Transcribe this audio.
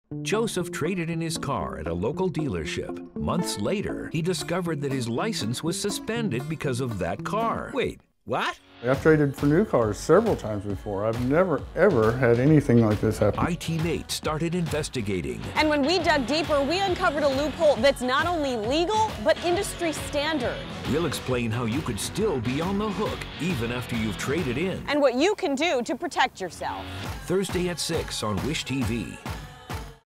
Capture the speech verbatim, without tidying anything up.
Joseph traded in his car at a local dealership. Months later, he discovered that his license was suspended because of that car. Wait, what? I've traded for new cars several times before. I've never, ever had anything like this happen. I T Mate started investigating. And when we dug deeper, we uncovered a loophole that's not only legal, but industry standard. We'll explain how you could still be on the hook even after you've traded in. And what you can do to protect yourself. Thursday at six on Wish T V.